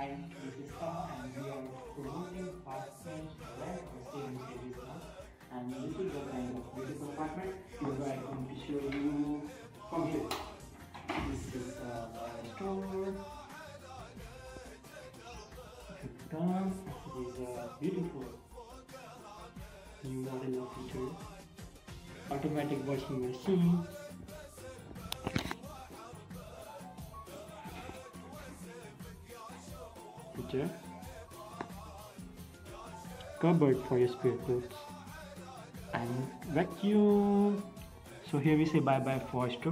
Hi, this is Tom and we are promoting apartment rent or saving service now. And this is the kind of beautiful apartment we are going to show you from here. This is a store. Come, it is a beautiful new model of feature. Automatic washing machine. Feature. Cupboard for your spare clothes. And vacuum. So here we say bye bye for store.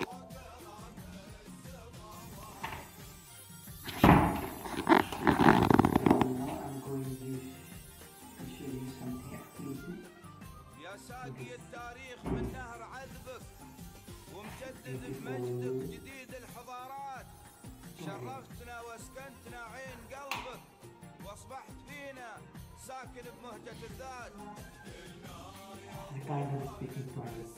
يا ساقي التاريخ من نهر عذبك ومجدد بمجدك جديد الحضارات شرفتنا واسكنتنا عين قلبك واصبحت فينا ساكن بمهجة الذات. The kind of speaking private.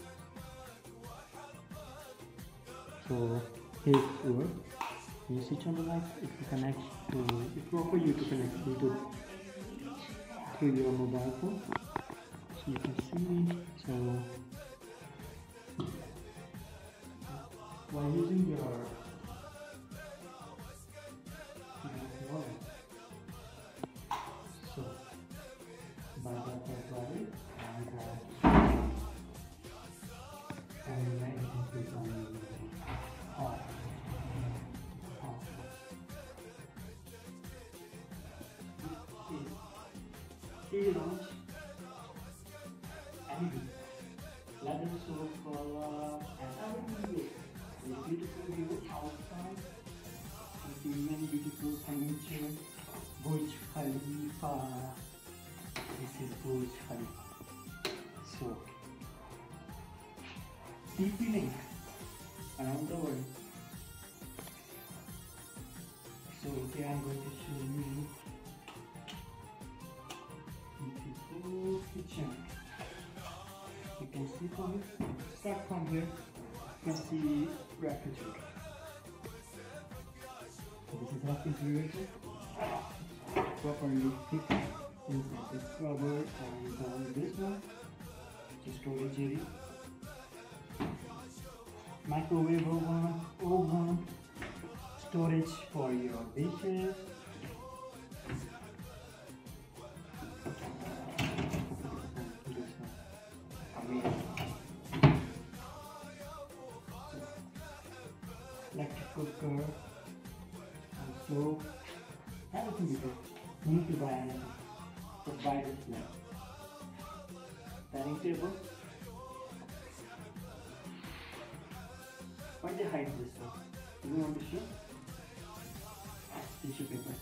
So here's word. You switch on the light. If you connect to, it's for you to connect Bluetooth through your mobile phone. So you can see. So while using your wallet, so by that private and I can click on off. Here launch anything. Ladder sofa and everything. A beautiful view outside. With many beautiful furniture. Burj Khalifa. This is Burj Khalifa. So TP link around the world. So here I'm going to show you beautiful kitchen. You can see from here, start from here, you can see refrigerator. So this is refrigerator, properly fixed inside this cupboard, and this one is storage area. Microwave oven, storage for your dishes. Electric cooker, also everything you need to buy anything. Just buy this now. Dining table. Why they hide this one? You want to show? Tissue paper.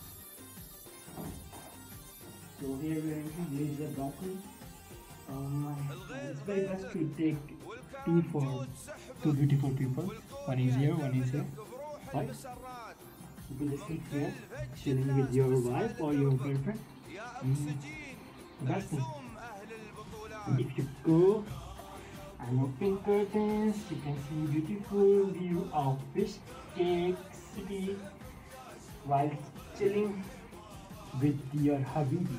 So here we are in laser balcony. It's very best to take tea for two beautiful people. One is here, one is here. Right? You can just sit here, chilling with your wife or your girlfriend. Best thing. If you go and open curtains, you can see beautiful view of Fish Cake City while chilling with your habibi.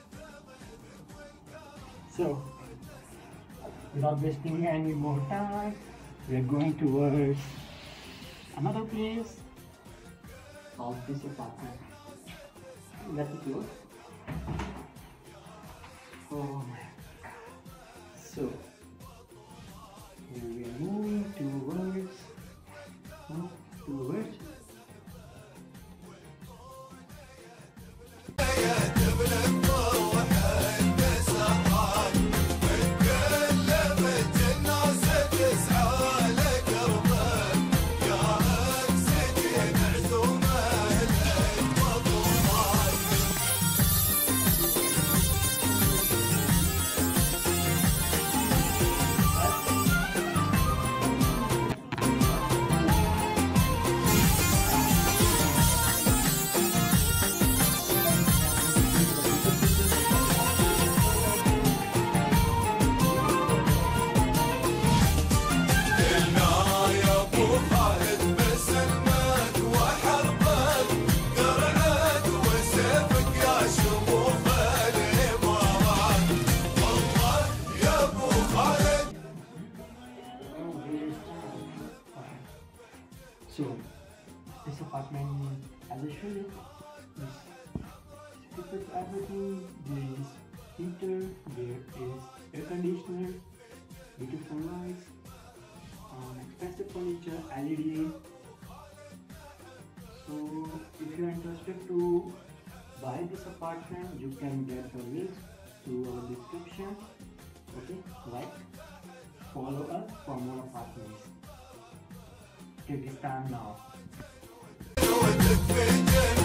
So, without wasting any more time, we are going towards another place of this apartment. Let it go. Oh my God. So, here we are moving towards apartment, as I showed you, it is everything. There is heater, there is air conditioner, beautiful lights, expensive furniture, LED. So if you are interested to buy this apartment, you can get the links to our description. Okay, like, follow us for more apartments. Take this time now.